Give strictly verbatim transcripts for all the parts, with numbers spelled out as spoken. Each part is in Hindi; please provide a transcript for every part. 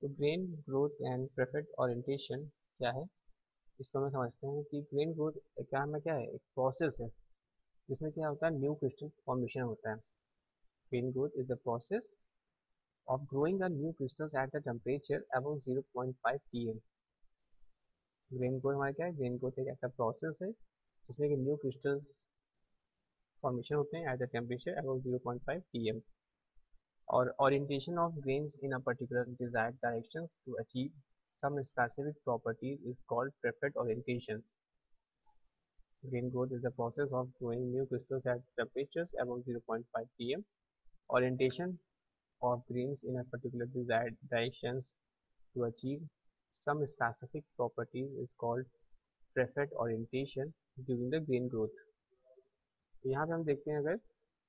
तो grain growth and preferred orientation क्या है, इसको हम समझते हैं कि ग्रेन ग्रोथ क्या हमें क्या है, एक प्रोसेस है जिसमें क्या होता है, न्यू क्रिस्टल फॉर्मेशन होता है। Grain growth is the process of growing a new crystals at the temperature above zero point five PM. Grain growth हमारा क्या है, ग्रेन ग्रोथ एक ऐसा प्रोसेस है जिसमें कि न्यू क्रिस्टल्स फॉर्मेशन होते हैं at the temperature above zero point five PM. और orientation of grains in a particular desired directions to achieve some specific properties is called preferred orientations. Grain growth is the process of growing new crystals at temperatures above zero point five pm. Orientation of grains in a particular desired directions to achieve some specific properties is called preferred orientation during the grain growth. यहाँ पे हम देखते हैं अगर,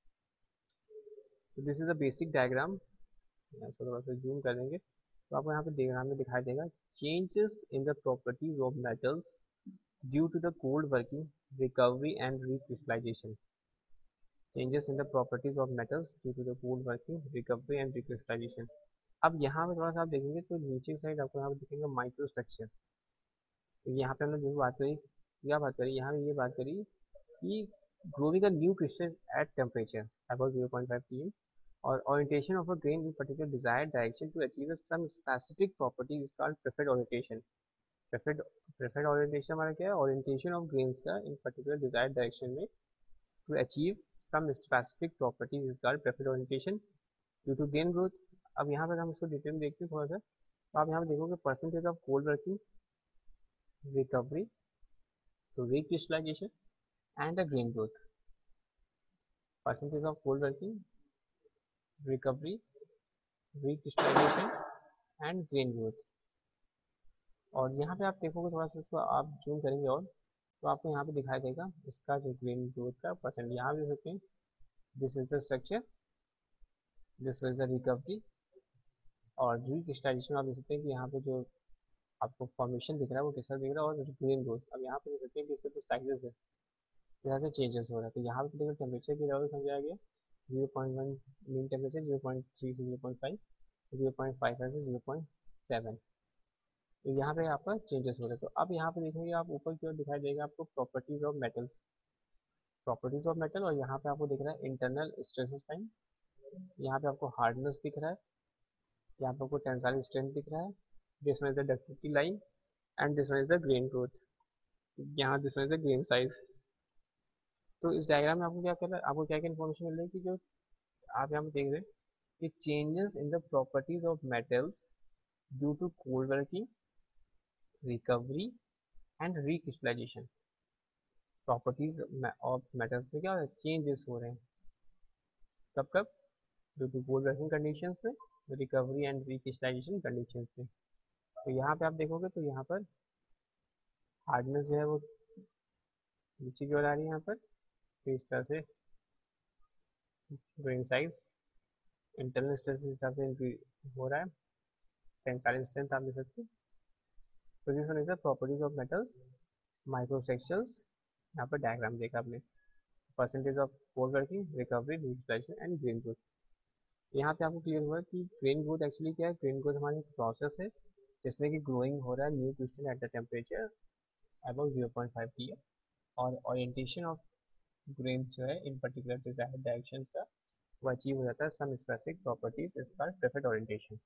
तो this is a basic diagram, इसको थोड़ा सा जूम कर देंगे तो आपको यहाँ पे डायग्राम में दिखाई देगा changes in the properties of metals due to the cold working, recovery and recrystallization. Changes in the properties of metals due to the cold working, recovery and recrystallization. अब यहाँ पे थोड़ा सा आप देखेंगे तो नीचे की साइड आपको यहाँ पे दिखेंगे माइक्रो स्ट्रक्चर। तो यहाँ पे हमने जो बात करी, क्या बात करी, यहाँ पे ये बात करी कि growing a new crystal at temperature above zero point five PM or orientation of a grain in particular desired direction to achieve some specific property is called preferred orientation. preferred preferred orientation हमारा क्या है, orientation of grains का in particular desired direction में to achieve some specific property is called preferred orientation due to grain growth. अब यहाँ पर हम इसको डिटेल में देखते हैं थोड़ा सा, तो आप यहाँ पे देखोगे percentage of cold working, recovery to recrystallization and the grain growth. Percentage of cold working, recovery, recrystallization and grain growth. और यहाँ पे आप देखोगे थोड़ा सा, इसको आप जूम करेंगे और तो आपको यहाँ पे दिखाई देगा इसका जो ग्रेन ग्रोथ का परसेंट। यहाँ देख सकते हैं this is the structure, this is the recovery और रिक्रिस्टलाइजेशन। आप देख सकते हैं कि यहाँ पे जो आपको फॉर्मेशन दिख रहा है वो कैसा दिख रहा है, और ग्रेन ग्रोथ। अब यहाँ पे देख सकते हैं कि इसका जो साइजेस है यहाँ पे चेंजेस हो रहा है। तो यहाँ पे देखो टेम्परेचर की लेवल समझाया गया zero point one mean temperature, zero point three से zero point five, zero point five से जीरो पॉइंट सेवन। तो यहाँ पे आपका चेंजेस हो रहे हैं। तो अब यहाँ पे देखेंगे आप ऊपर की ओर दिखाई देगा आपको properties of metals, properties of metal, और यहाँ पे आपको दिख रहा है इंटरनल स्ट्रेसेस टाइम, यहाँ पे आपको हार्डनेस दिख रहा है, यहाँ पे आपको टेंसाइल स्ट्रेंथ दिख रहा है, this one is the ductility line and this one is the grain growth, यहाँ this one is the grain size. तो इस डायग्राम में आपको क्या कर रहा है, आपको क्या क्या इन्फॉर्मेशन मिल रही है कि जो आप यहाँ पे देख रहे हैं कि changes in the properties of metals due to cold working, recovery and recrystallization. Properties of metals में क्या हो रहा है, चेंजेस हो रहे हैं, कब कब, due to cold working conditions में, रिकवरी एंड रिक्रिस्टलाइजेशन कंडीशंस में। तो यहाँ पे आप देखोगे तो यहाँ पर हार्डनेस जो है वो नीचे की ओर आ रही है यहाँ पर, तो इस तरह से ग्रेन साइज इंटरनल स्ट्रेस के हिसाब से इंक्रीज हो रहा है, टेंसाइल स्ट्रेंथ आप देख सकते हैं। तो this one is the properties of metals, microsections. यहाँ पर डायग्राम देखा आपने, percentage of cold working, recovery, recrystallization and grain growth. यहाँ पे आपको क्लियर हुआ कि ग्रेन ग्रोथ एक्चुअली क्या है, ग्रेन ग्रोथ हमारी प्रोसेस है जिसमें कि ग्रोइंग हो रहा है new crystal at the temperature above zero point five PM, और ओरिएंटेशन ऑफ ग्रेन्स जो है इन पर्टिकुलर डिजायर्ड डायरेक्शंस का वो अचीव हो जाता है some specific properties is called preferred orientation.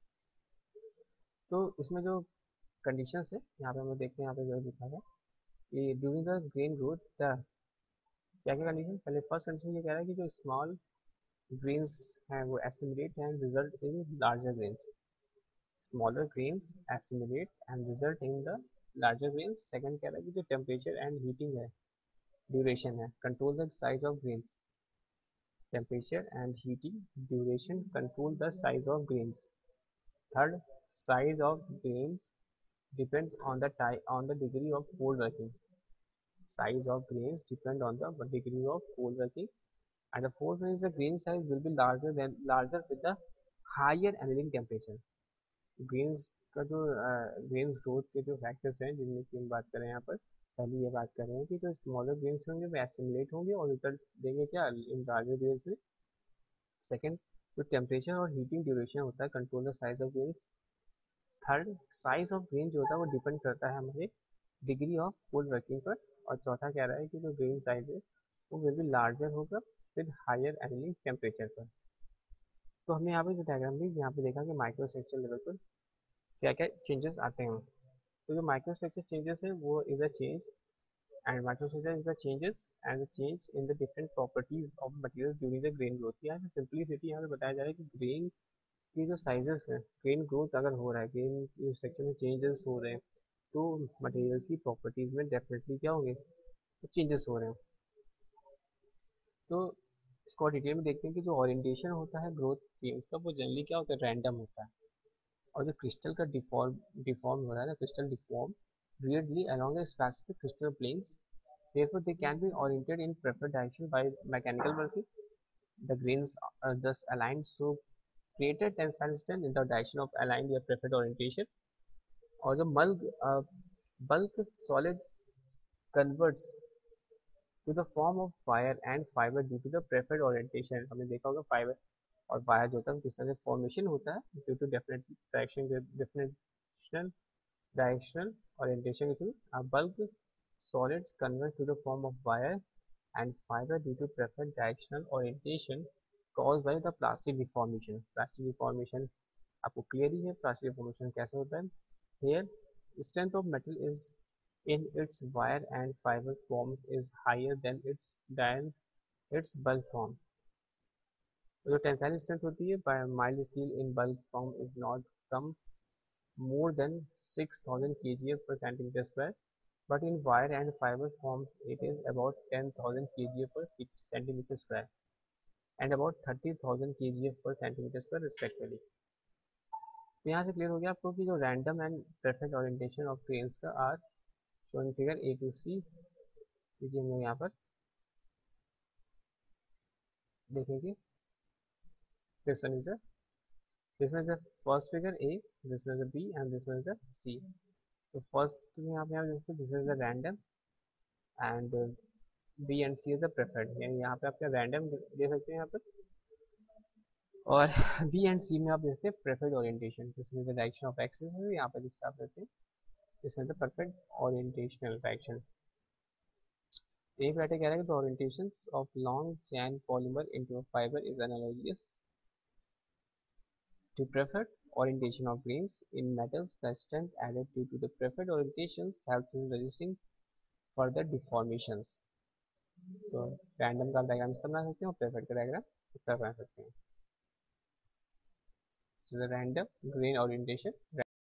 तो इसमें जो कंडीशंस है यहाँ पे हम लोग देखते हैं, यहाँ पे जो लिखा है कि during the grain growth the, क्या क्या कंडीशन, पहले फर्स्ट कंडीशन ये कह रहा है कि जो स्मॉल ग्रेन्स हैं वो assimilate and result in larger grains, smaller grains assimilate and result in the larger grains. Second कह रहा है कि जो टेम्परेचर एंड हीटिंग है, ड्यूरेशन है, control the size of grains, temperature and heating duration control the size of grains. Third, size of grains depends on the type on the degree of cold working. Size of grains depend on the degree of cold working. And the fourth one is the grain size will be larger than larger with the higher annealing temperature. Grains का जो grains growth के जो factors हैं जिनमें की हम बात करें यहाँ पर, पहले ये बात कर रहे हैं कि जो स्मॉलर ग्रेन्स होंगे वो एसिमुलेट होंगे और रिजल्ट देंगे क्या इन लार्जर ग्रेन्स में। सेकंड, जो टेम्परेचर और हीटिंग ड्यूरेशन होता है control the size of grains, third, size of grain जो होता है वो डिपेंड करता है हमारे डिग्री ऑफ कोल्ड वर्किंग पर। और चौथा कह रहा है कि जो ग्रेन साइज है वो विल बी लार्जर होगा विद हायर एनिलिंग टेम्परेचर पर। तो हमने यहाँ पे जो डायग्राम दी यहाँ पे देखा कि माइक्रो स्ट्रक्चर लेवल पर क्या क्या चेंजेस आते हैं। तो जो माइक्रो स्ट्रक्चर चेंजेस है वो is a change and microstructure is the changes and the change in the different properties of materials during the grain growth। यहाँ पे सिंपलिसिटी यहाँ पे बताया जा रहा है कि ग्रेन की जो साइजेस है, ग्रेन ग्रोथ अगर हो रहा है, ग्रेन स्ट्रक्चर में चेंजेस हो रहे हैं तो मटेरियल्स की प्रॉपर्टीज में डेफिनेटली क्या होंगे, तो चेंजेस हो रहे हैं। तो इसको डिटेल में देखते हैं कि जो ओरिएंटेशन होता है ग्रोथ गेन्स का वो जनरली क्या होता है, रैंडम होता है। और जो क्रिस्टल का डिफॉर्म डिफॉर्म हो रहा है ना, crystal deform weirdly along a specific crystal planes, therefore they can be oriented in preferred direction by mechanical working. The grains are thus aligned so greater tensile strength in the direction of aligned या preferred orientation। और जो bulk uh, bulk solid converts to the form of wire and fiber due to the preferred orientation। हमने देखा होगा फाइबर और वायर जो होता है किस तरह से फॉर्मेशन होता है due to definite direction differential directional orientation through a bulk solids converge to the form of wire and fiber due to preferred directional orientation caused by the plastic deformation। plastic deformation आपको क्लियर ही है plastic deformation कैसे होता है। Here strength of metal is in its wire and fiber forms is higher than its than its bulk form। तो जो टेंसाइल स्ट्रेंथ होती है mild steel in bulk form is not come more than six thousand kilograms per centimeter square, but in wire and fiber forms it is about ten thousand kilograms per centimeter square and about thirty thousand kilograms per centimeter square respectively। तो यहाँ से क्लियर हो गया आपको कि जो random and perfect orientation of grains का are shown figure A to C. देखिए हम लोग यहाँ पर देखेंगे this one is the this one is the first figure A, this one is the B and this one is the C. तो फर्स्ट यहाँ पे आप देखते हैं this is the random and B and C is the preferred, यानी यहाँ पे आप क्या रैंडम दे सकते हैं यहाँ पर, और बी एंड सी में आप देखते हैं preferred orientation. This is the direction of axis है, यहाँ पर जिससे आप देखते हैं this is the perfect orientational direction. एक बैठे कह रहा है कि the orientations of long chain polymer into a fibre is analogous to preferred orientation of grains in metals। The strength added due to the preferred orientations helps in resisting further deformations। तो रैंडम का डायग्राम इस तरह बना सकते हैं और प्रेफर्ड का डायग्राम इस तरह बना सकते हैं। So the random grain orientation